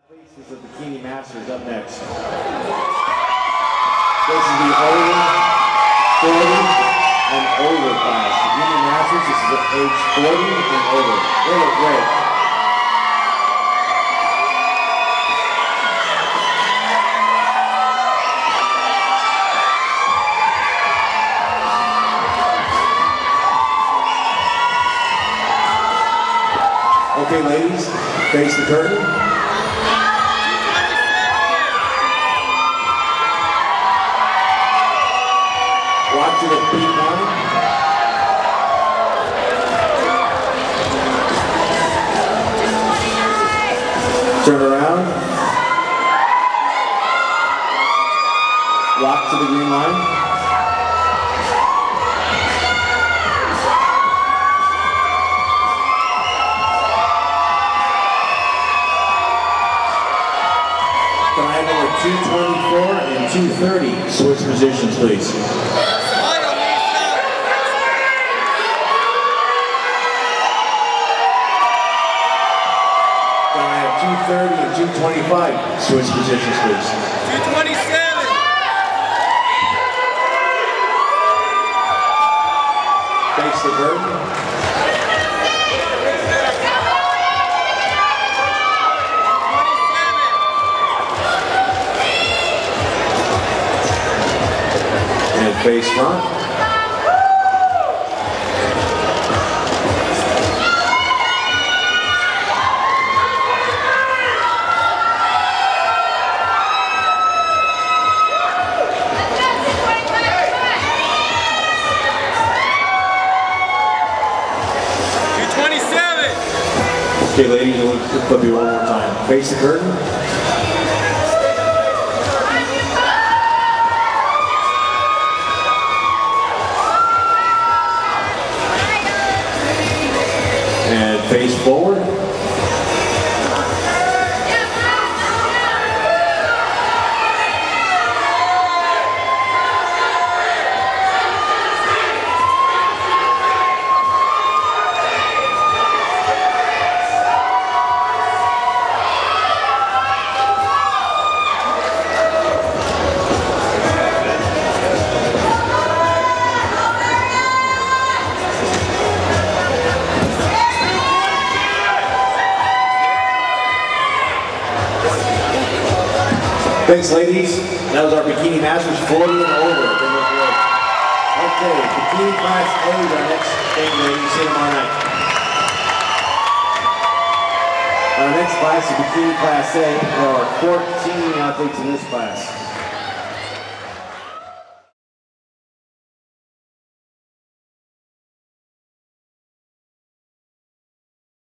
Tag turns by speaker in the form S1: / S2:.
S1: Faces of Bikini Masters up next. This is the older, 40 and older class. Bikini Masters, this is age 40 and older. They look great. Okay, ladies, face the curtain. Walk to the beat line. Turn around. Walk to the green line. Can I have number 224 and 230 switch positions, please? Can I have 230 and 225 switch positions, please?
S2: 227.
S1: Face the curtain. And face front. Okay, ladies, we'll flip you one more time. Face the curtain. And face forward. Thanks, ladies. That was our Bikini Masters 40 and older. They look good. Okay, Bikini Class A is our next thing, ladies. See you tomorrow night. Our next class is Bikini Class A. There are 14 athletes in this class.